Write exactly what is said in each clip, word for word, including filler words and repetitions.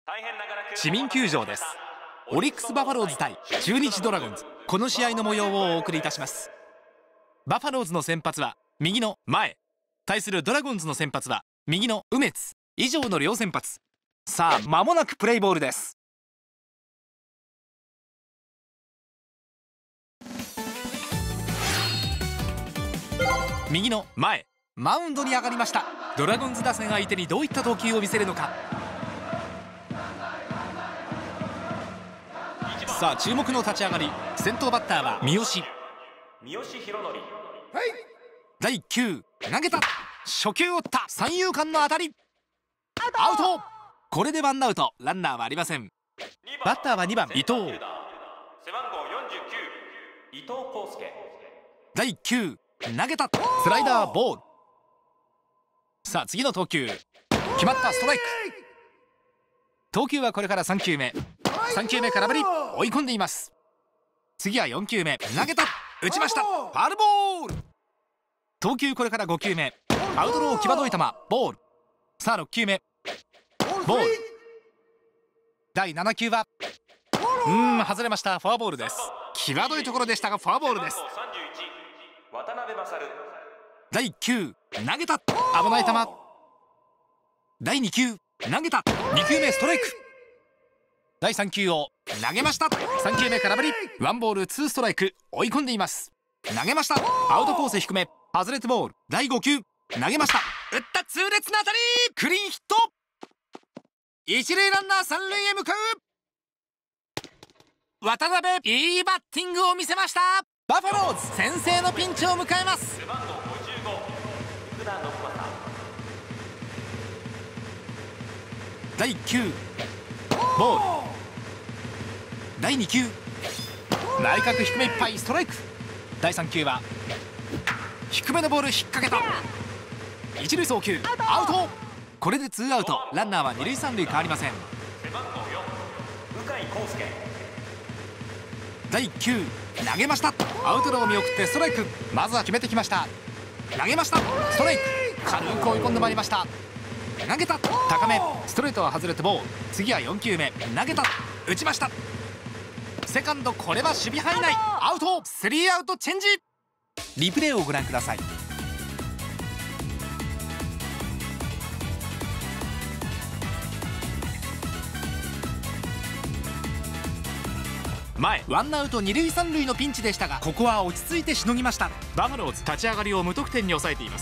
市民球場です。オリックスバファローズ対中日ドラゴンズ、この試合の模様をお送りいたします。バファローズの先発は右の前、対するドラゴンズの先発は右の梅津、以上の両先発。さあ間もなくプレイボールです。右の前、マウンドに上がりました。ドラゴンズ打線相手にどういった投球を見せるのか。さあ注目の立ち上がり、先頭バッターは三好三好博則。だいいっ球投げた、初球を打った、三遊間の当たり、アウト。これでワンアウト、ランナーはありません。バッターはにばん伊藤。背番号よんじゅうきゅう伊藤康介。だいいっ球投げた、スライダーボール。さあ次の投球、決まった、ストライク。投球はこれからさん球目、さん球目空振り、追い込んでいます。次はよん球目投げた、打ちました、ファウルボール。投球これからご球目、アウトロー際どい球、ボール。さあろっ球目ボール。だいなな球はうーん外れました、フォアボールです。際どいところでしたがフォアボールです。だいいっ球投げた、危ない球。だいに球投げた、に球目ストライク。だいさん球を投げました、さん球目空振り、ワンボールツーストライク、追い込んでいます。投げました、アウトコース低め、外れてボール。だいご球投げました、打った痛烈な当たり、クリーンヒット。一塁ランナー三塁へ向かう。渡辺、いいバッティングを見せました。バファローズ先制のピンチを迎えます。だいいっ球ボール。だいに球内角低めいっぱい、ストライク。だいさん球は低めのボール引っ掛けた、一塁送球アウト。これでツーアウト、ランナーは二塁三塁変わりません。だいいっ球投げました、アウトローを見送ってストライク。まずは決めてきました。投げました、ストライク。軽く追い込んでまいりました。投げた、高め、ストレートは外れてボール。次はよん球目投げた、打ちました、セカンド、これは守備範囲内、アウト。スリーアウトチェンジ。リプレイをご覧ください。前、ワンアウト二塁三塁のピンチでしたが、ここは落ち着いてしのぎました。バファローズ立ち上がりを無得点に抑えています。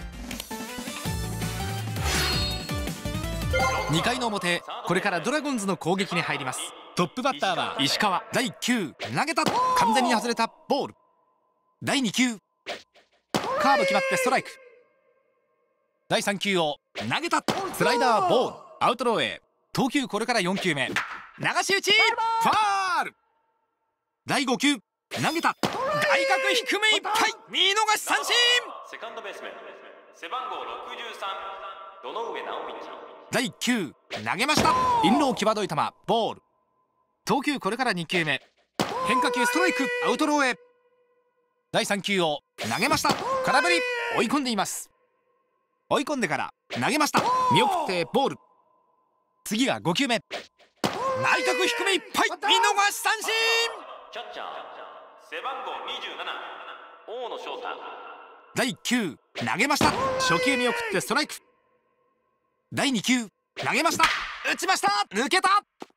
にかいの表、これからドラゴンズの攻撃に入ります。トップバッターは石川。だいいっ球投げた、完全に外れた、ボール。だいに球カーブ決まってストライク。だいさん球を投げた、スライダーボール、アウトローへ。投球これからよん球目、流し打ち、ファール。だいご球投げた、外角低めいっぱい、見逃し三振。セカンドベースメン背番号ろくじゅうさん堂上直道。だいいっ球投げました、インロー際どい球、ボール。投球これからに球目、変化球ストライク、アウトローへ。だいさん球を投げました、空振り、追い込んでいます。追い込んでから投げました、見送ってボール。次はご球目、内角低めいっぱい、見逃し三振。キャッチャー背番号にじゅうなな大野翔太。だいいっ球投げました、初球見送ってストライク。だいに球投げました、打ちました、抜けた。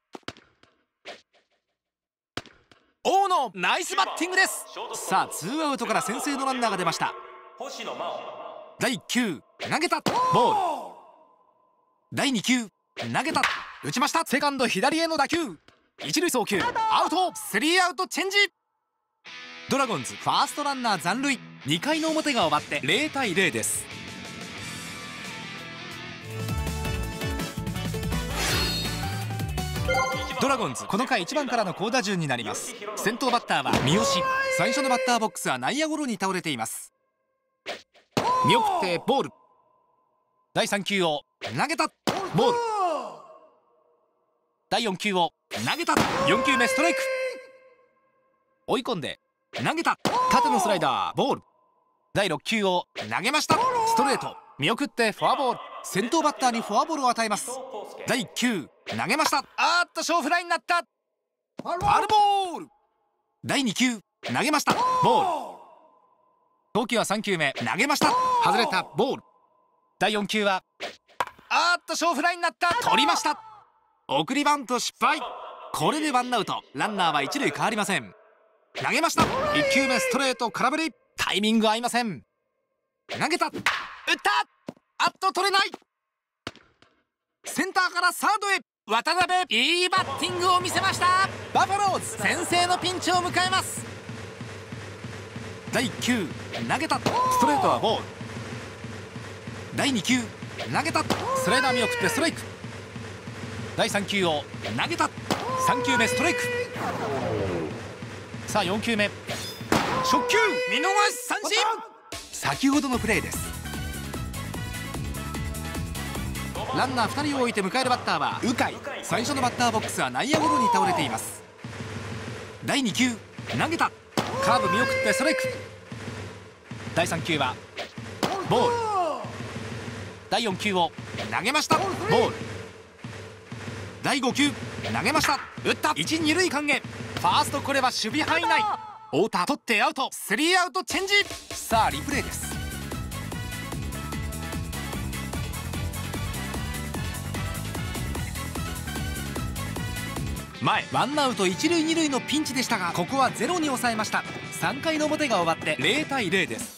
大野、ナイスバッティングです。さあツーアウトから先制のランナーが出ました。だいいっ球投げた、ボール。だいに球投げた、打ちました、セカンド左への打球、一塁送球アウト。スリーアウトチェンジ。ドラゴンズファーストランナー残塁。にかいの表が終わってゼロたいゼロです。ドラゴンズこの回いちばんからの好打順になります。先頭バッターは三好。最初のバッターボックスは内野ゴロに倒れています。見送ってボール。だいさん球を投げた、ボール。だいよん球を投げた、よん球目ストライク。追い込んで投げた、縦のスライダーボール。だいろっ球を投げました、ストレート。見送ってフォアボール。 先頭バッターにフォアボールを与えます。だいいっ球投げました。あーっと小フライになった。ファウルボール。だいに球投げました。ボール。投球はさん球目投げました。外れた。ボール。だいよん球はあーっと小フライになった。取りました。送りバント失敗。これでワンアウト。ランナーは一塁変わりません。投げました。いっ球目ストレート空振り。タイミング合いません。投げた。打った。あっと取れない。センターからサードへ。渡辺いいバッティングを見せました。バファローズ先制のピンチを迎えます。だいいっ球投げた。ストレートはボール。だいに球投げた。スライダー見送ってストライク。だいさん球を投げた。さん球目ストライク。さあよん球目初球見逃し三振。先ほどのプレーです。ランナーふたりを置いて迎えるバッターは鵜飼。最初のバッターボックスは内野ゴロに倒れています。だいに球投げた。カーブ見送ってストライク。だいさん球はボール。だいよん球を投げました。ボール。だいご球投げました。打った。いち、に塁間へ。ファーストこれは守備範囲内。太田取ってアウト。スリーアウトチェンジ。さあリプレイです。前ワンアウトいち塁に塁のピンチでしたが、ここはゼロに抑えました。さん回の表が終わってゼロ対ゼロです。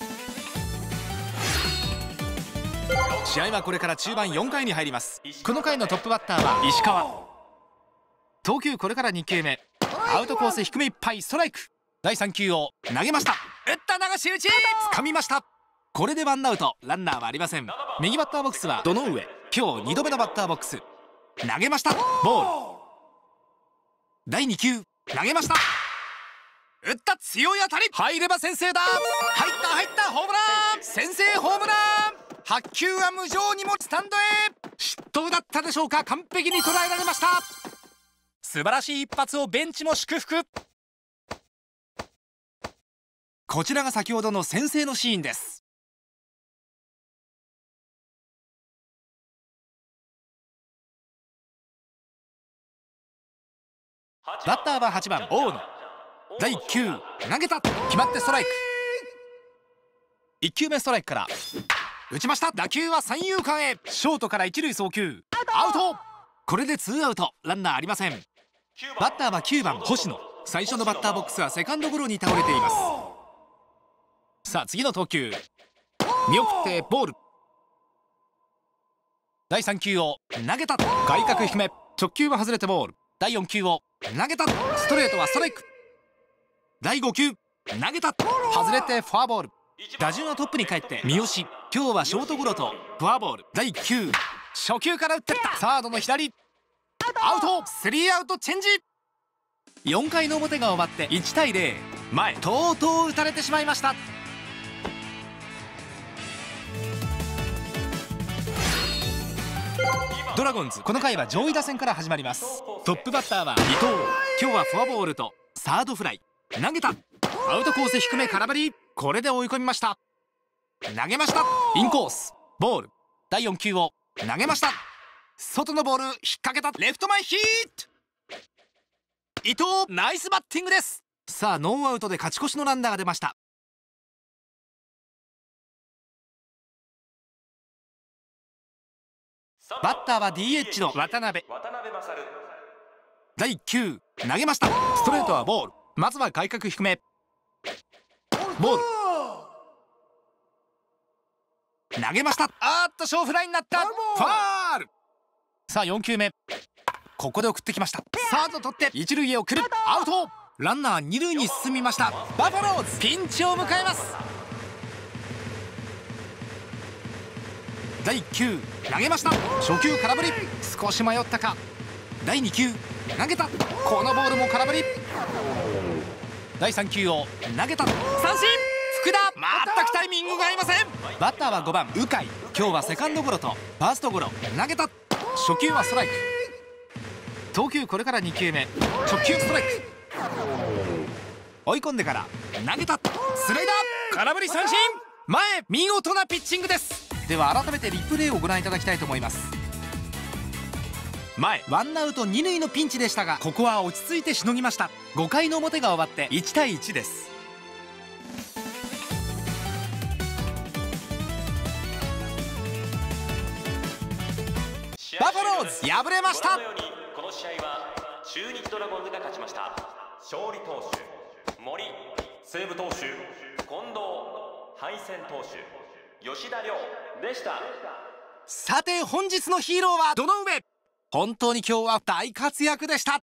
試合はこれから中盤よん回に入ります。この回のトップバッターは石川。投球これからに球目。アウトコース低めいっぱいストライク。だいさん球を投げました。打った流し打ち。掴みました。これでワンアウト。ランナーはありません。右バッターボックスは堂上。今日にどめのバッターボックス。投げました。ボール。だいに球投げました。打った強い当たり。入れば先制だ。入った入ったホームラン。先制ホームラン。白球は無情にもスタンドへ。失投だったでしょうか。完璧に捉えられました。素晴らしい一発をベンチも祝福。こちらが先ほどの先制のシーンです。バッターははちばん大野。だいいっ球投げた。決まってストライク。いっ球目ストライクから打ちました。打球は三遊間へ。ショートから一塁送球。アウト。これでツーアウト。ランナーありません。バッターはきゅうばん星野。最初のバッターボックスはセカンドゴロに倒れています。さあ次の投球見送ってボール。だいさん球を投げた。外角低め。直球は外れてボール。だいよん球を投げた。ストレートはストライク。だいご球投げた。外れてフォアボール。打順はトップに帰って三好。今日はショートゴロとフォアボール。だいいっ球初球から打ってった。サードの左。アウト。スリーアウトチェンジ。よん回の表が終わっていち対ゼロ。前とうとう打たれてしまいました。ドラゴンズこの回は上位打線から始まります。トップバッターは伊藤。今日はフォアボールとサードフライ。投げた。アウトコース低め空振り。これで追い込みました。投げました。インコースボール。だいよん球を投げました。外のボール引っ掛けた。レフト前ヒット。伊藤ナイスバッティングです。さあノーアウトで勝ち越しのランナーが出ました。バッターは ディーエイチ の渡辺。だいいっ球投げました。ストレートはボール。まずは外角低め。ボール。投げました。あーっと小フライになった。ファール。さあよん球目。ここで送ってきました。サード取って一塁へ送る。アウト。ランナー二塁に進みました。バファローズピンチを迎えます。だいいっ球投げました。初球空振り。少し迷ったか。だいに球投げた。このボールも空振り。だいさん球を投げた。三振。福田全くタイミングが合いません。バッターはごばん鵜飼。今日はセカンドゴロとファーストゴロ。投げた。初球はストライク。投球これからに球目。直球ストライク。追い込んでから投げた。スライダー空振り三振。前見事なピッチングです。 では改めてリプレイをご覧いただきたいと思います。前ワンアウトに塁のピンチでしたが、ここは落ち着いてしのぎました。ごかいの表が終わっていちたいいちです。バファローズ敗れました。 この試合は中日ドラゴンズが勝ちました。勝利投手森、西武投手近藤、敗戦投手吉田亮でした。 さて本日のヒーローはどの上。本当に今日は大活躍でした。